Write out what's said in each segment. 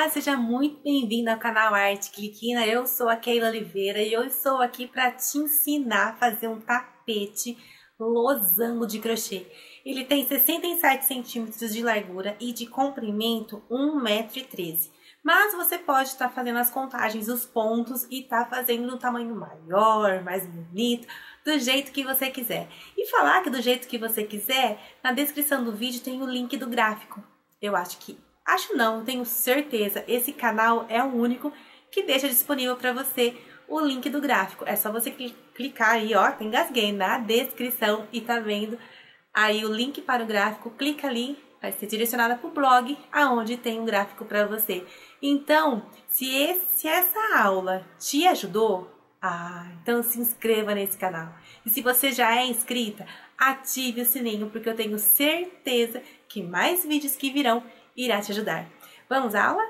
Olá, seja muito bem-vindo ao canal Arte Cliquina. Eu sou a Keila Oliveira e eu estou aqui para te ensinar a fazer um tapete losango de crochê. Ele tem 67 centímetros de largura e de comprimento 1,13 m. Mas você pode estar fazendo as contagens dos pontos e estar fazendo no tamanho maior, mais bonito, do jeito que você quiser. E falar que do jeito que você quiser, na descrição do vídeo tem o link do gráfico. Acho não, tenho certeza, esse canal é o único que deixa disponível para você o link do gráfico. É só você clicar aí, ó, engasguei, na descrição e tá vendo aí o link para o gráfico, clica ali, vai ser direcionada para o blog, aonde tem um gráfico para você. Então, se essa aula te ajudou, então se inscreva nesse canal. E se você já é inscrita, ative o sininho, porque eu tenho certeza que mais vídeos que virão irá te ajudar. Vamos à aula?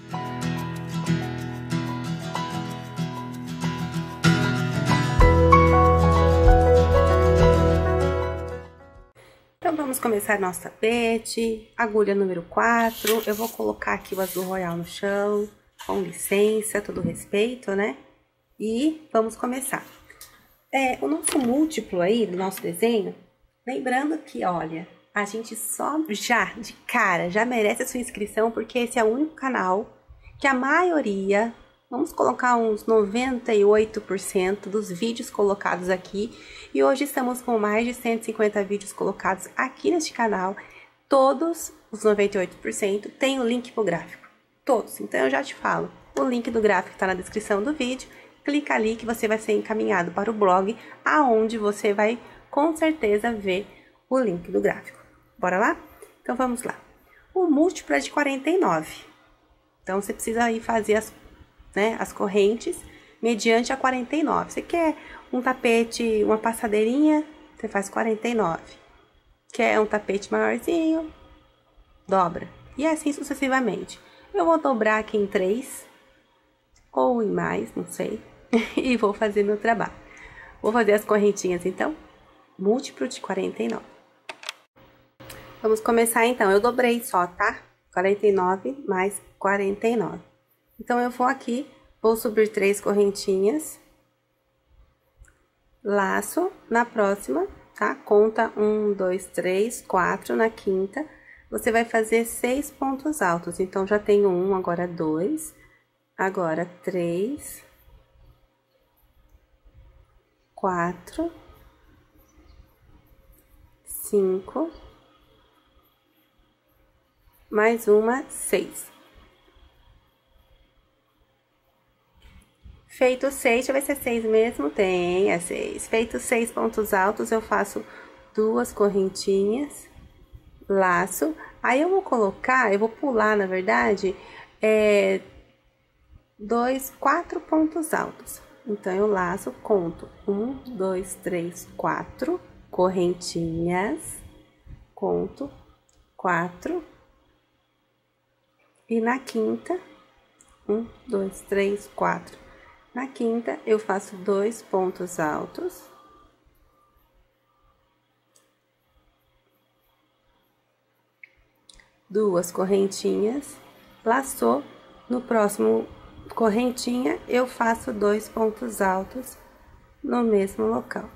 Então vamos começar nosso tapete, agulha número 4, eu vou colocar aqui o azul royal no chão, com licença, todo respeito, né? E vamos começar. O nosso múltiplo aí do nosso desenho, lembrando que, olha, a gente só de cara já merece a sua inscrição, porque esse é o único canal que a maioria, vamos colocar uns 98% dos vídeos colocados aqui, e hoje estamos com mais de 150 vídeos colocados aqui neste canal, todos os 98% tem o link pro gráfico, todos. Então eu já te falo, o link do gráfico está na descrição do vídeo, clica ali que você vai ser encaminhado para o blog, aonde você vai com certeza ver o link do gráfico. Bora lá? Então, vamos lá. O múltiplo é de 49. Então, você precisa aí fazer as correntes mediante a 49. Você quer um tapete, uma passadeirinha? Você faz 49. Quer um tapete maiorzinho? Dobra. E assim sucessivamente. Eu vou dobrar aqui em 3, ou em mais, não sei. E vou fazer meu trabalho. Vou fazer as correntinhas, então. Múltiplo de 49. Vamos começar então, eu dobrei só, tá? 49 mais 49. Então, eu vou aqui, vou subir 3 correntinhas, laço, na próxima, tá? Conta 1, 2, 3, 4, na quinta, você vai fazer 6 pontos altos. Então, já tenho 1, agora 2, agora 3, 4, 5... mais uma, 6. Feito 6, deixa eu ver se é 6 mesmo, tem, é 6. Feito 6 pontos altos, eu faço 2 correntinhas, laço, aí eu vou colocar, eu vou pular, na verdade, 4 pontos altos. Então, eu laço, conto 1, 2, 3, 4 correntinhas, conto 4. E na quinta, 1, 2, 3, 4. Na quinta, eu faço 2 pontos altos. Duas correntinhas. Laçou, no próximo correntinha, eu faço 2 pontos altos no mesmo local.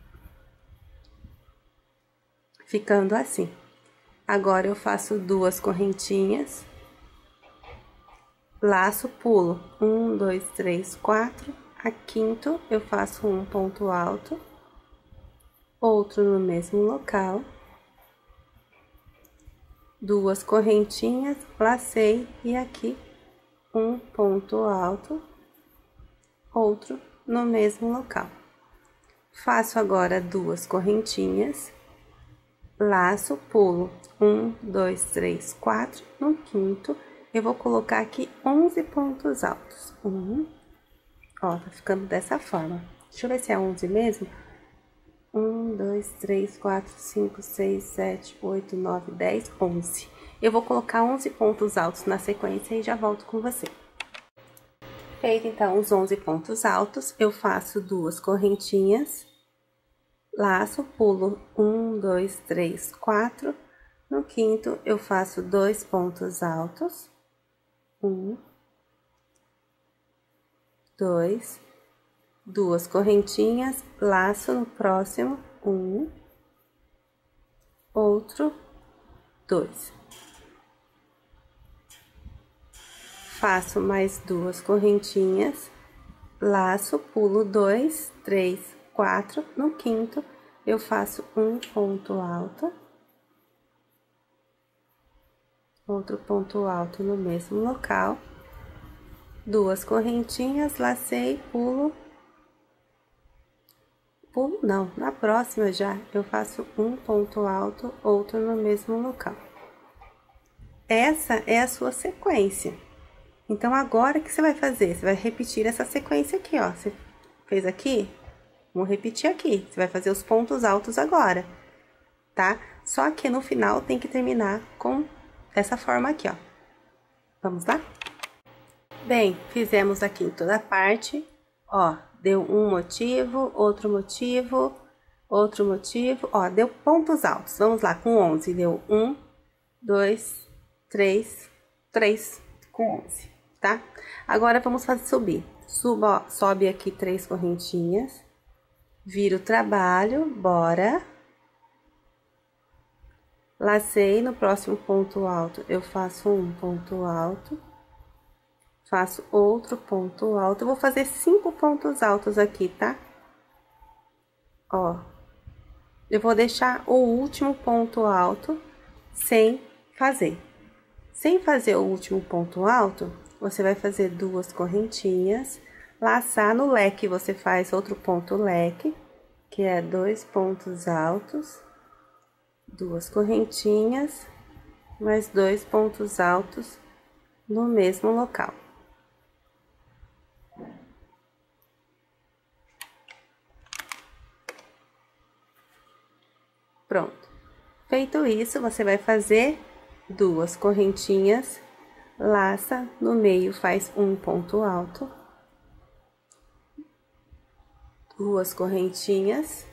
Ficando assim. Agora, eu faço 2 correntinhas. Laço, pulo, 1, 2, 3, 4, a quinto eu faço um ponto alto, outro no mesmo local, 2 correntinhas, lacei e aqui um ponto alto, outro no mesmo local. Faço agora 2 correntinhas, laço, pulo, 1, 2, 3, 4, no quinto, eu vou colocar aqui 11 pontos altos. Ó, tá ficando dessa forma. Deixa eu ver se é 11 mesmo. 1, 2, 3, 4, 5, 6, 7, 8, 9, 10, 11. Eu vou colocar 11 pontos altos na sequência e já volto com você. Feito, então, os 11 pontos altos, eu faço 2 correntinhas. Laço, pulo, 1, 2, 3, 4. No quinto, eu faço 2 pontos altos. Um, dois, duas correntinhas, laço no próximo, um, outro, dois. Faço mais duas correntinhas, laço, pulo 2, 3, 4, no quinto, eu faço um ponto alto, outro ponto alto no mesmo local, duas correntinhas, lacei, pulo não, na próxima já eu faço um ponto alto, outro no mesmo local. Essa é a sua sequência. Então, agora, o que você vai fazer? Você vai repetir essa sequência aqui, ó. Você fez aqui? Vamos repetir aqui. Você vai fazer os pontos altos agora, tá? Só que no final tem que terminar com essa forma aqui, ó. Vamos lá? Bem, fizemos aqui em toda parte, ó. Deu um motivo, outro motivo, outro motivo, ó. Deu pontos altos. Vamos lá, com 11. Deu 1, 2, 3, 3 com 11, tá? Agora, vamos fazer subir. Suba, ó, sobe aqui 3 correntinhas. Vira o trabalho, bora. Lacei no próximo ponto alto, eu faço um ponto alto. Faço outro ponto alto. Eu vou fazer 5 pontos altos aqui, tá? Ó. Eu vou deixar o último ponto alto sem fazer. Sem fazer o último ponto alto, você vai fazer duas correntinhas, laçar no leque, você faz outro ponto leque, que é 2 pontos altos, duas correntinhas, mais 2 pontos altos no mesmo local. Pronto. Feito isso, você vai fazer duas correntinhas, laça, no meio faz um ponto alto, duas correntinhas.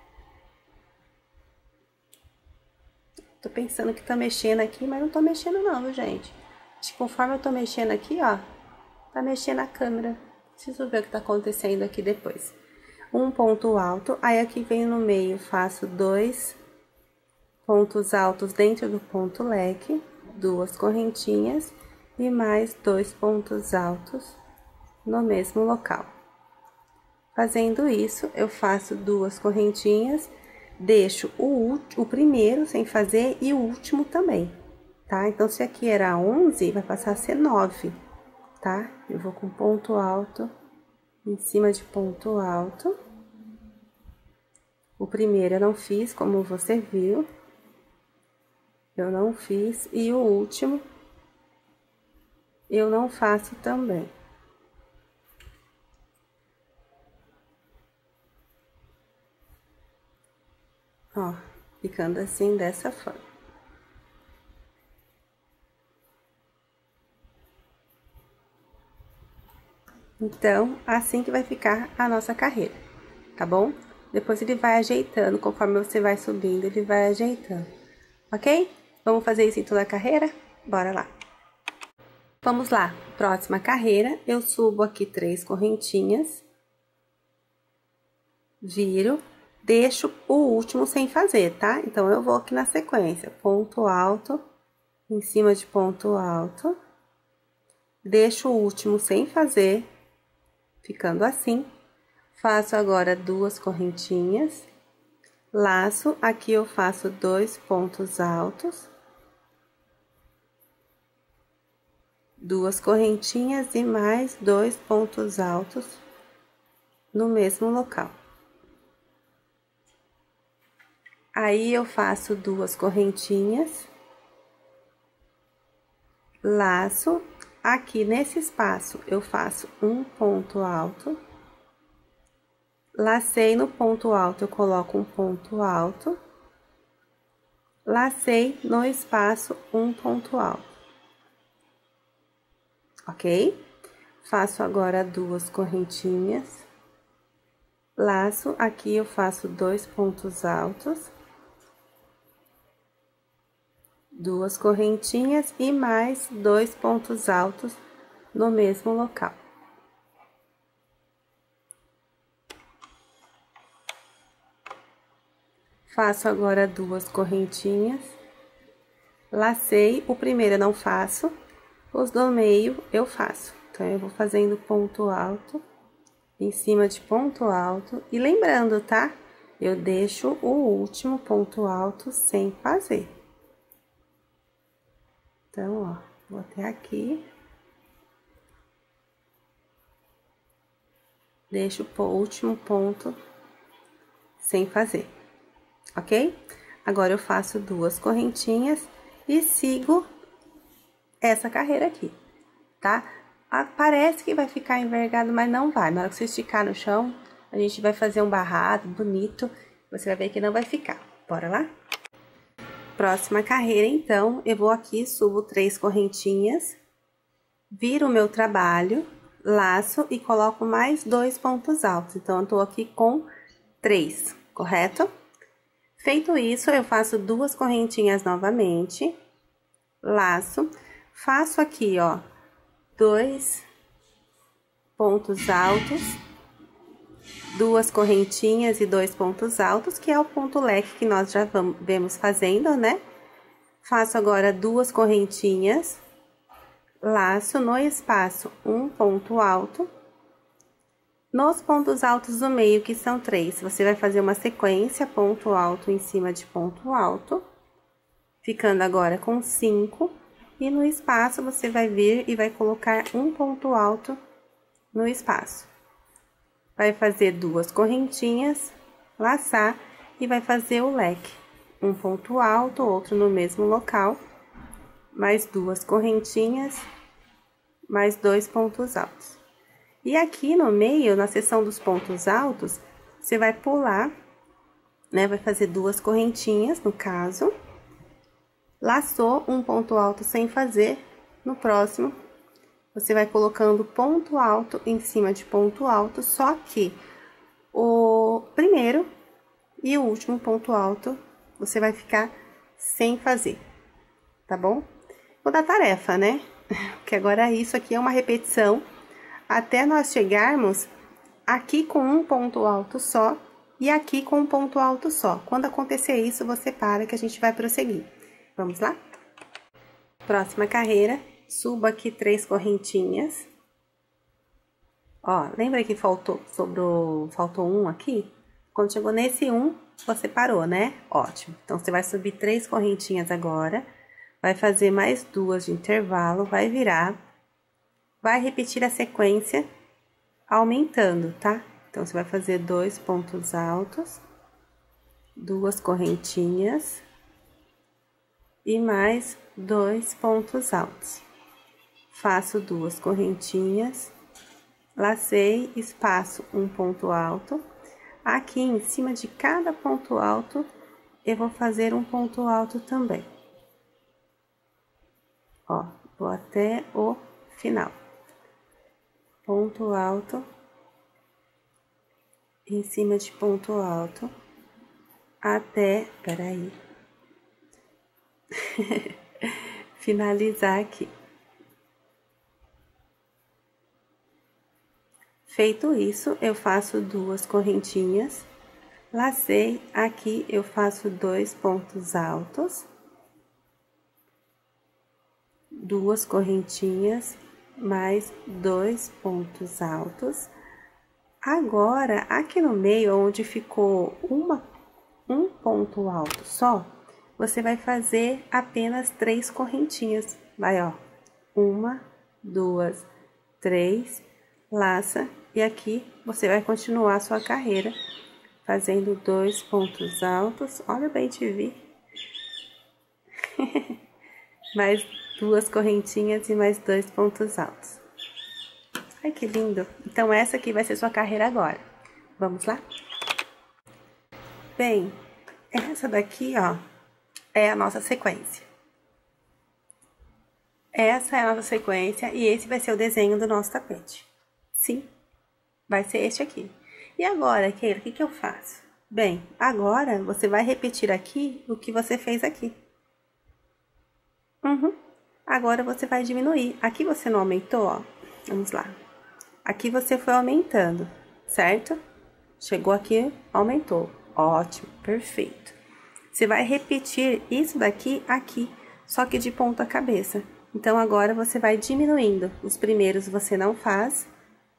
Tô pensando que tá mexendo aqui, mas não tô mexendo não, viu, gente? Acho que conforme eu tô mexendo aqui, ó, tá mexendo a câmera. Preciso ver o que tá acontecendo aqui depois. Um ponto alto, aí aqui vem no meio, faço 2 pontos altos dentro do ponto leque, duas correntinhas e mais 2 pontos altos no mesmo local. Fazendo isso, eu faço duas correntinhas, deixo o primeiro sem fazer e o último também, tá? Então, se aqui era 11, vai passar a ser 9, tá? Eu vou com ponto alto em cima de ponto alto. O primeiro eu não fiz, como você viu. Eu não fiz, e o último eu não faço também. Ó, ficando assim, dessa forma. Então, assim que vai ficar a nossa carreira, tá bom? Depois ele vai ajeitando, conforme você vai subindo, ele vai ajeitando, ok? Vamos fazer isso em toda a carreira? Bora lá! Vamos lá, próxima carreira, eu subo aqui 3 correntinhas, viro, deixo o último sem fazer, tá? Então, eu vou aqui na sequência, ponto alto, em cima de ponto alto, deixo o último sem fazer, ficando assim. Faço agora duas correntinhas, laço, aqui eu faço 2 pontos altos, duas correntinhas e mais 2 pontos altos no mesmo local. Aí, eu faço duas correntinhas, laço, aqui nesse espaço eu faço um ponto alto, lacei no ponto alto, eu coloco um ponto alto, lacei no espaço um ponto alto, ok? Faço agora duas correntinhas, laço, aqui eu faço 2 pontos altos, duas correntinhas e mais 2 pontos altos no mesmo local. Faço agora 2 correntinhas, lacei, o primeiro eu não faço, os do meio eu faço. Então, eu vou fazendo ponto alto, em cima de ponto alto, e lembrando, tá? Eu deixo o último ponto alto sem fazer. Então, ó, vou até aqui. Deixo o último ponto sem fazer, ok? Agora, eu faço 2 correntinhas e sigo essa carreira aqui, tá? Parece que vai ficar envergado, mas não vai. Na hora que você esticar no chão, a gente vai fazer um barrado bonito, você vai ver que não vai ficar. Bora lá? Próxima carreira, então, eu vou aqui, subo 3 correntinhas, viro o meu trabalho, laço e coloco mais 2 pontos altos. Então, eu tô aqui com 3, correto? Feito isso, eu faço 2 correntinhas novamente, laço, faço aqui, ó, 2 pontos altos, 2 correntinhas e 2 pontos altos, que é o ponto leque que nós já vemos fazendo, né? Faço agora 2 correntinhas, laço no espaço um ponto alto. Nos pontos altos do meio, que são 3, você vai fazer uma sequência, ponto alto em cima de ponto alto, ficando agora com 5. E no espaço, você vai vir e vai colocar um ponto alto no espaço. Vai fazer 2 correntinhas, laçar e vai fazer o leque. Um ponto alto, outro no mesmo local, mais 2 correntinhas, mais 2 pontos altos. E aqui no meio, na seção dos pontos altos, você vai pular, né? Vai fazer 2 correntinhas, no caso. Laçou um ponto alto sem fazer, no próximo, você vai colocando ponto alto em cima de ponto alto, só que o primeiro e o último ponto alto, você vai ficar sem fazer, tá bom? Vou dar tarefa, né? Porque agora isso aqui é uma repetição, até nós chegarmos aqui com um ponto alto só e aqui com um ponto alto só. Quando acontecer isso, você para que a gente vai prosseguir. Vamos lá? Próxima carreira, subo aqui 3 correntinhas. Ó, lembra que faltou um aqui? Quando chegou nesse 1, você parou, né? Ótimo. Então, você vai subir 3 correntinhas agora, vai fazer mais 2 de intervalo, vai virar, vai repetir a sequência aumentando, tá? Então, você vai fazer 2 pontos altos, 2 correntinhas e mais 2 pontos altos. Faço 2 correntinhas, lacei, espaço um ponto alto. Aqui em cima de cada ponto alto, eu vou fazer um ponto alto também. Ó, vou até o final. Ponto alto, em cima de ponto alto, até, peraí, finalizar aqui. Feito isso, eu faço 2 correntinhas, lacei, aqui eu faço 2 pontos altos, 2 correntinhas, mais 2 pontos altos. Agora, aqui no meio, onde ficou um ponto alto só, você vai fazer apenas 3 correntinhas. Vai, ó, 1, 2, 3, laça, e aqui você vai continuar a sua carreira, fazendo 2 pontos altos. Olha o bem te vi. Mais 2 correntinhas e mais 2 pontos altos. Ai, que lindo! Então, essa aqui vai ser sua carreira agora. Vamos lá? Bem, essa daqui, ó, é a nossa sequência. Essa é a nossa sequência e esse vai ser o desenho do nosso tapete. Sim, vai ser este aqui. E agora, Keila, o que eu faço? Bem, agora você vai repetir aqui o que você fez aqui. Agora você vai diminuir. Aqui você não aumentou, ó. Vamos lá. Aqui você foi aumentando, certo? Chegou aqui, aumentou. Ótimo, perfeito. Você vai repetir isso daqui aqui, só que de ponta cabeça. Então, agora você vai diminuindo. Os primeiros você não faz,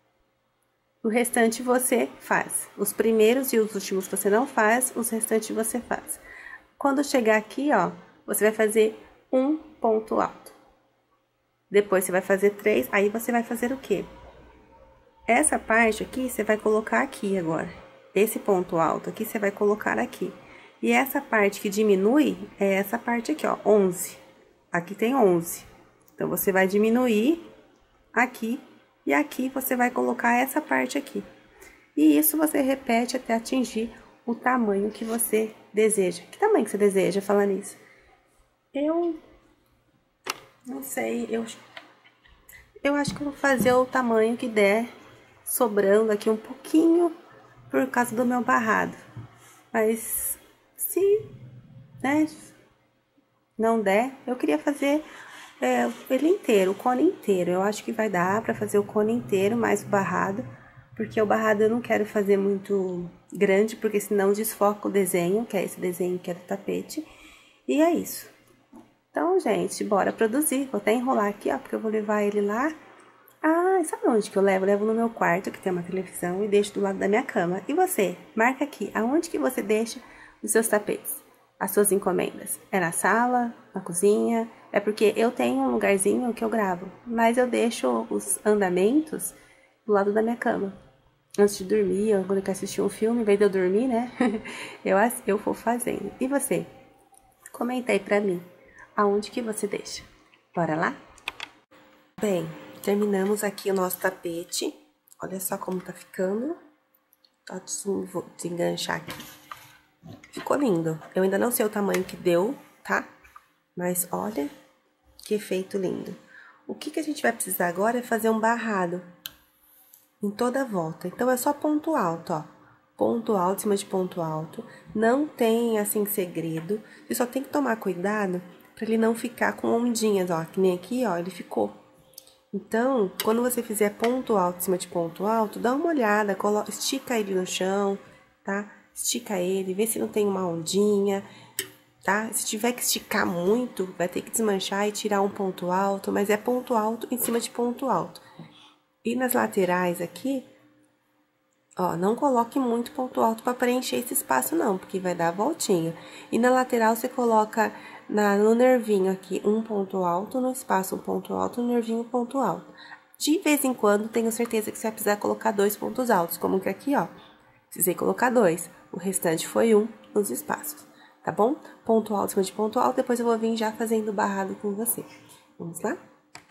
o restante você faz. Os primeiros e os últimos você não faz, os restantes você faz. Quando chegar aqui, ó, você vai fazer um ponto alto. Depois você vai fazer 3, aí você vai fazer o quê? Essa parte aqui você vai colocar aqui agora. Esse ponto alto aqui você vai colocar aqui. E essa parte que diminui é essa parte aqui, ó, 11. Aqui tem 11. Então, você vai diminuir aqui e aqui você vai colocar essa parte aqui. E isso você repete até atingir o tamanho que você deseja. Que tamanho que você deseja falando isso? Eu não sei, eu acho que eu vou fazer o tamanho que der, sobrando aqui um pouquinho por causa do meu barrado. Mas se, né, não der, eu queria fazer ele inteiro, o cone inteiro. Eu acho que vai dar pra fazer o cone inteiro mais o barrado, porque o barrado eu não quero fazer muito grande, porque senão desfoca o desenho, que é esse desenho que é do tapete. E é isso. Então, gente, bora produzir. Vou até enrolar aqui, ó, porque eu vou levar ele lá. Ah, sabe onde que eu levo? Eu levo no meu quarto, que tem uma televisão, e deixo do lado da minha cama. E você? Marca aqui, aonde que você deixa os seus tapetes, as suas encomendas? É na sala, na cozinha? É porque eu tenho um lugarzinho que eu gravo, mas eu deixo os andamentos do lado da minha cama. Antes de dormir, ou quando eu quero assistir um filme, em vez de eu dormir, né? eu vou fazendo. E você? Comenta aí pra mim, aonde que você deixa? Bora lá? Bem, terminamos aqui o nosso tapete. Olha só como tá ficando. Vou desenganchar aqui. Ficou lindo. Eu ainda não sei o tamanho que deu, tá? Mas olha que efeito lindo. O que a gente vai precisar agora é fazer um barrado em toda a volta. Então, é só ponto alto, ó. Ponto alto em cima de ponto alto. Não tem, assim, segredo. Você só tem que tomar cuidado pra ele não ficar com ondinhas, ó. Que nem aqui, ó, ele ficou. Então, quando você fizer ponto alto em cima de ponto alto, dá uma olhada, estica ele no chão, tá? Estica ele, vê se não tem uma ondinha, tá? Se tiver que esticar muito, vai ter que desmanchar e tirar um ponto alto, mas é ponto alto em cima de ponto alto. E nas laterais aqui, ó, não coloque muito ponto alto para preencher esse espaço não, porque vai dar a voltinha. E na lateral você coloca no nervinho aqui um ponto alto, no espaço um ponto alto, no nervinho um ponto alto. De vez em quando, tenho certeza que você vai precisar colocar 2 pontos altos, como que aqui, ó. Precisei colocar 2, o restante foi 1 nos espaços, tá bom? Ponto alto em cima de ponto alto, depois eu vou vir já fazendo barrado com você. Vamos lá?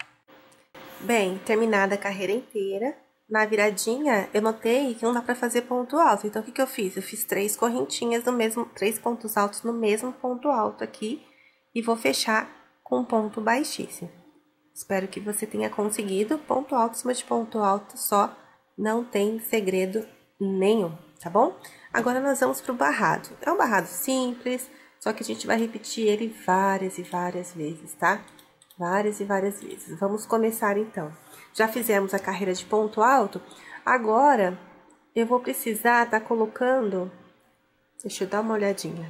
Bem, terminada a carreira inteira, na viradinha eu notei que não dá pra fazer ponto alto, então o que eu fiz? Eu fiz 3 correntinhas no mesmo, 3 pontos altos no mesmo ponto alto aqui e vou fechar com um ponto baixíssimo. Espero que você tenha conseguido. Ponto alto em cima de ponto alto só, não tem segredo nenhum, tá bom? Agora nós vamos pro barrado. É um barrado simples, só que a gente vai repetir ele várias e várias vezes, tá? Várias e várias vezes. Vamos começar então. Já fizemos a carreira de ponto alto, agora eu vou precisar tá colocando... Deixa eu dar uma olhadinha.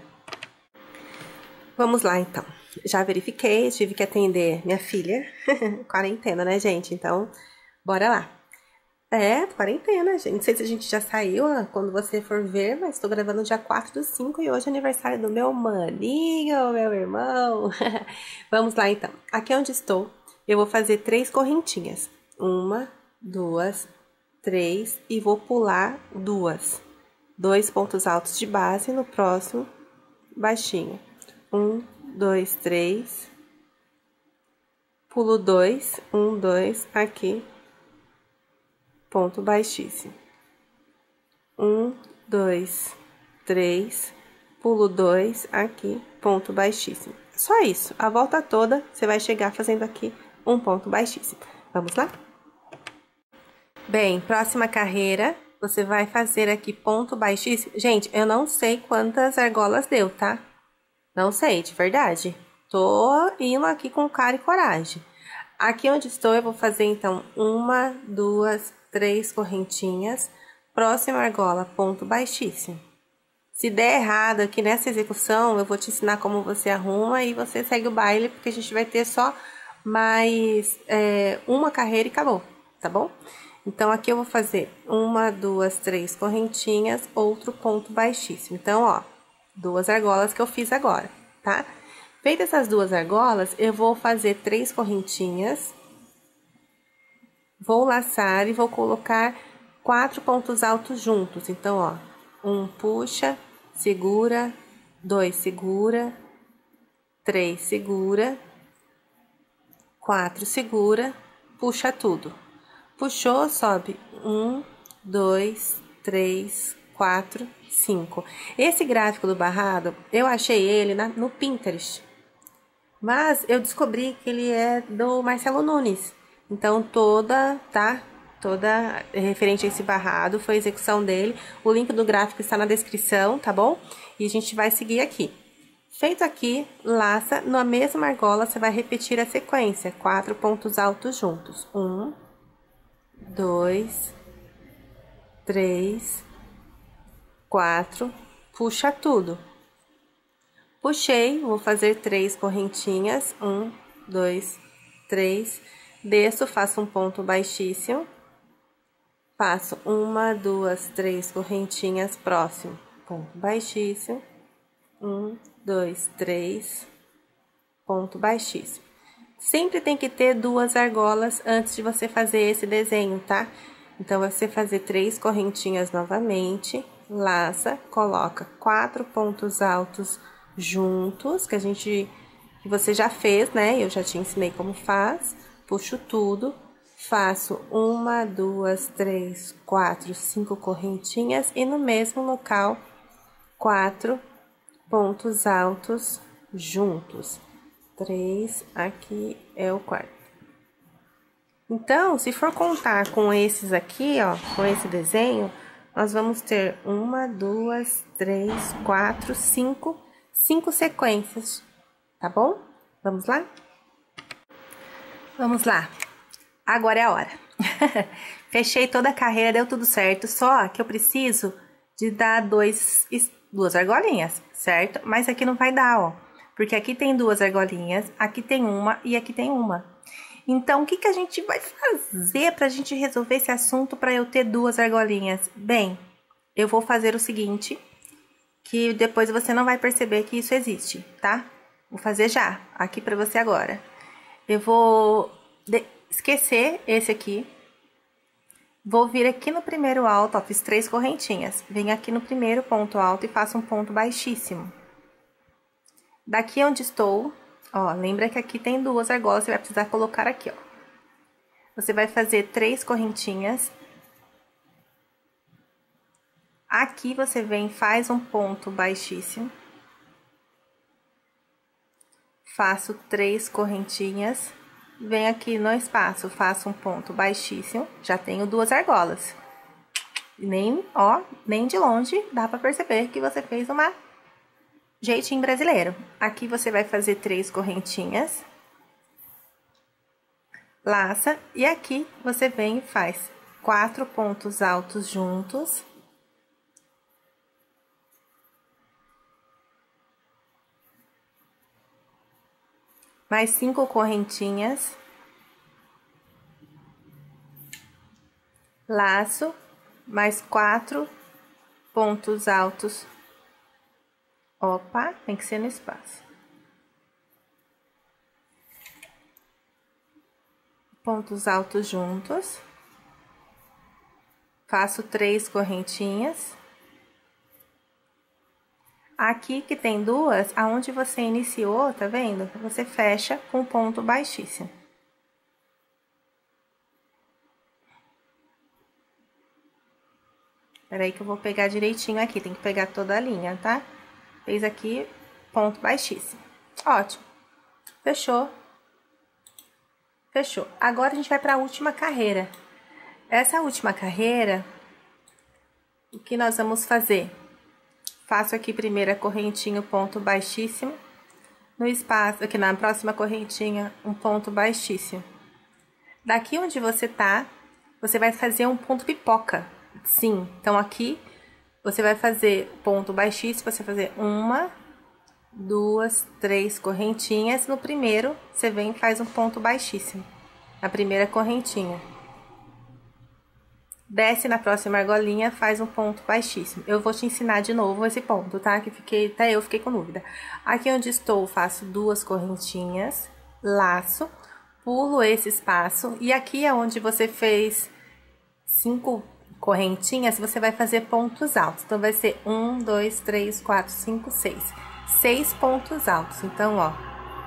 Vamos lá então. Já verifiquei, tive que atender minha filha. Quarentena, né, gente? Então, bora lá. Quarentena, gente. Não sei se a gente já saiu quando você for ver, mas tô gravando dia 4/5 e hoje é aniversário do meu maninho, meu irmão. Vamos lá, então. Aqui onde estou, eu vou fazer 3 correntinhas. 1, 2, 3 e vou pular 2. 2 pontos altos de base, no próximo, baixinho. 1, 2, 3. Pulo 2, 1, 2, aqui. Ponto baixíssimo. 1, 2, 3, pulo 2, aqui, ponto baixíssimo. Só isso, a volta toda você vai chegar fazendo aqui um ponto baixíssimo. Vamos lá? Bem, próxima carreira, você vai fazer aqui ponto baixíssimo. Gente, eu não sei quantas argolas deu, tá? Não sei, de verdade. Tô indo aqui com cara e coragem. Aqui onde estou, eu vou fazer, então, 1, 2, 3 correntinhas, próxima argola, ponto baixíssimo. Se der errado aqui nessa execução, eu vou te ensinar como você arruma e você segue o baile, porque a gente vai ter só mais uma carreira e acabou, tá bom? Então, aqui eu vou fazer 1, 2, 3 correntinhas, outro ponto baixíssimo. Então, ó, 2 argolas que eu fiz agora, tá? Feitas essas 2 argolas, eu vou fazer 3 correntinhas, vou laçar e vou colocar 4 pontos altos juntos. Então, ó, 1 puxa, segura, 2 segura, 3 segura, 4 segura, puxa tudo. Puxou, sobe 1, 2, 3, 4, 5. Esse gráfico do barrado, eu achei ele no Pinterest. Mas eu descobri que ele é do Marcelo Nunes. Então, toda referente a esse barrado foi a execução dele. O link do gráfico está na descrição, tá bom? E a gente vai seguir aqui. Feito aqui, laça, na mesma argola, você vai repetir a sequência. 4 pontos altos juntos. 1, 2, 3, 4, puxa tudo. Puxei, vou fazer 3 correntinhas, 1, 2, 3, desço, faço um ponto baixíssimo, faço 1, 2, 3 correntinhas, próximo, ponto baixíssimo, 1, 2, 3, ponto baixíssimo. Sempre tem que ter 2 argolas antes de você fazer esse desenho, tá? Então, você fazer 3 correntinhas novamente, laça, coloca 4 pontos altos juntos, que você já fez, né? Eu já te ensinei como faz. Puxo tudo, faço 1, 2, 3, 4, 5 correntinhas e no mesmo local 4 pontos altos juntos. 3, aqui é o quarto. Então, se for contar com esses aqui, ó, com esse desenho, nós vamos ter 1, 2, 3, 4, 5 sequências, tá bom? Vamos lá? Vamos lá. Agora é a hora. Fechei toda a carreira, deu tudo certo, só que eu preciso de dar 2 argolinhas, certo? Mas aqui não vai dar, ó, porque aqui tem 2 argolinhas, aqui tem uma e aqui tem uma. Então, o que que a gente vai fazer pra gente resolver esse assunto para eu ter 2 argolinhas? Bem, eu vou fazer o seguinte, que depois você não vai perceber que isso existe, tá? Vou fazer já, aqui pra você agora. Eu vou esquecer esse aqui. Vou vir aqui no primeiro alto, ó, fiz 3 correntinhas. Venho aqui no primeiro ponto alto e faço um ponto baixíssimo. Daqui onde estou, ó, lembra que aqui tem 2 argolas, você vai precisar colocar aqui, ó. Você vai fazer 3 correntinhas. Aqui você vem, faz um ponto baixíssimo. Faço 3 correntinhas. Venho aqui no espaço, faço um ponto baixíssimo. Já tenho 2 argolas. Nem de longe dá pra perceber que você fez uma jeitinho brasileiro. Aqui você vai fazer 3 correntinhas. Laça. E aqui você vem e faz 4 pontos altos juntos. Mais 5 correntinhas. Laço, mais 4 pontos altos. Opa, tem que ser no espaço. Pontos altos juntos. Faço 3 correntinhas. Aqui que tem 2, aonde você iniciou, tá vendo? Você fecha com ponto baixíssimo. Peraí que eu vou pegar direitinho aqui, tem que pegar toda a linha, tá? Fez aqui, ponto baixíssimo. Ótimo. Fechou. Fechou. Agora, a gente vai para a última carreira. Essa última carreira, o que nós vamos fazer? Faço aqui primeiro a correntinha, ponto baixíssimo. No espaço, aqui na próxima correntinha, um ponto baixíssimo. Daqui onde você tá, você vai fazer um ponto pipoca. Sim, então aqui você vai fazer ponto baixíssimo, você vai fazer 1, 2, 3 correntinhas. No primeiro, você vem e faz um ponto baixíssimo, na primeira correntinha. Desce na próxima argolinha, faz um ponto baixíssimo. Eu vou te ensinar de novo esse ponto, tá? Que até eu fiquei com dúvida. Aqui onde estou, faço 2 correntinhas, laço, pulo esse espaço. E aqui é onde você fez 5 correntinhas, você vai fazer pontos altos. Então, vai ser 1, 2, 3, 4, 5, 6. 6 pontos altos. Então, ó.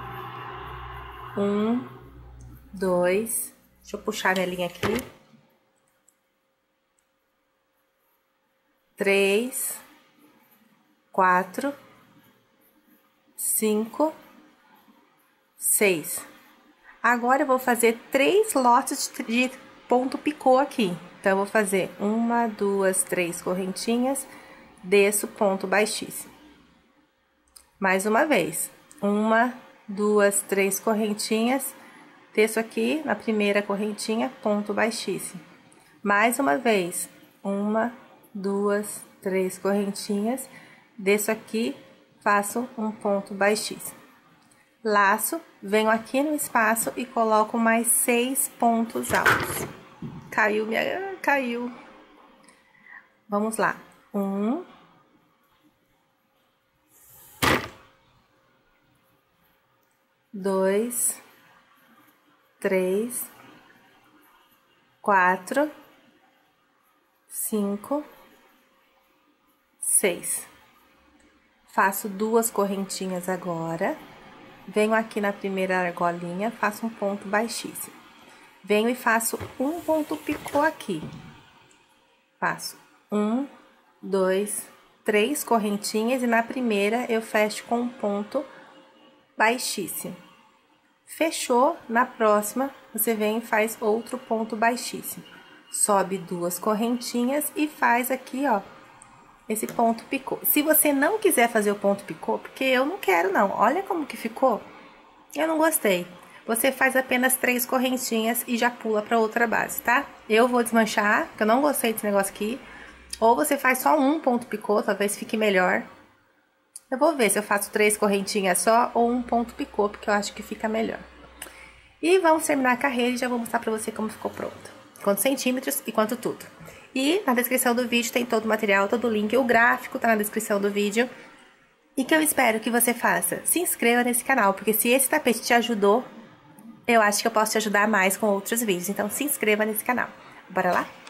1, 2. Deixa eu puxar minha linha aqui. 3, 4, 5, 6. Agora, eu vou fazer 3 lotes de ponto picô aqui. Então, eu vou fazer 1, 2, 3 correntinhas, desço ponto baixíssimo. Mais uma vez. 1, 2, 3 correntinhas, desço aqui na primeira correntinha, ponto baixíssimo. Mais uma vez. 1, 2, 3 correntinhas, desço aqui, faço um ponto baixíssimo. Laço, venho aqui no espaço e coloco mais 6 pontos altos. Caiu. Vamos lá. 1, 2, 3, 4, 5, 6. Faço 2 correntinhas agora. Venho aqui na primeira argolinha, faço um ponto baixíssimo. Venho e faço um ponto picô aqui. Faço 1, 2, 3 correntinhas e na primeira eu fecho com um ponto baixíssimo. Fechou, na próxima você vem e faz outro ponto baixíssimo. Sobe 2 correntinhas e faz aqui, ó, esse ponto picô. Se você não quiser fazer o ponto picô, porque eu não quero não, olha como que ficou, eu não gostei. Você faz apenas 3 correntinhas e já pula para outra base, tá? Eu vou desmanchar, porque eu não gostei desse negócio aqui. Ou você faz só um ponto picô, talvez fique melhor. Eu vou ver se eu faço 3 correntinhas só ou um ponto picô, porque eu acho que fica melhor. E vamos terminar a carreira e já vou mostrar pra você como ficou pronto. Quantos centímetros e quanto tudo. E na descrição do vídeo tem todo o material, todo o link, o gráfico tá na descrição do vídeo. E que eu espero que você faça. Se inscreva nesse canal, porque se esse tapete te ajudou, eu acho que eu posso te ajudar mais com outros vídeos. Então se inscreva nesse canal. Bora lá?